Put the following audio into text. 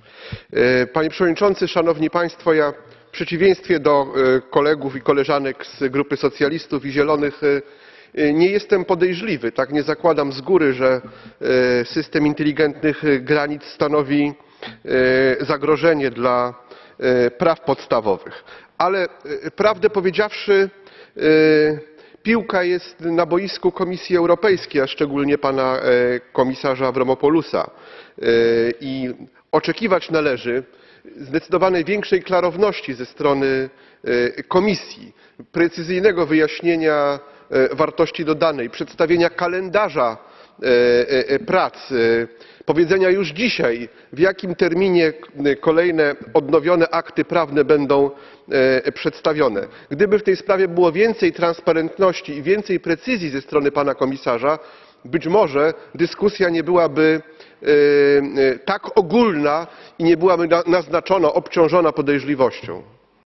Panie Przewodniczący, Szanowni Państwo! Ja w przeciwieństwie do kolegów i koleżanek z grupy socjalistów i zielonych nie jestem podejrzliwy. Tak, nie zakładam z góry, że system inteligentnych granic stanowi zagrożenie dla praw podstawowych. Ale prawdę powiedziawszy, piłka jest na boisku Komisji Europejskiej, a szczególnie pana komisarza Avramopoulosa. I oczekiwać należy zdecydowanie większej klarowności ze strony Komisji, precyzyjnego wyjaśnienia wartości dodanej, przedstawienia kalendarza prac, powiedzenia już dzisiaj, w jakim terminie kolejne odnowione akty prawne będą przedstawione. Gdyby w tej sprawie było więcej transparentności i więcej precyzji ze strony pana komisarza, być może dyskusja nie byłaby tak ogólna i nie byłaby naznaczona, obciążona podejrzliwością.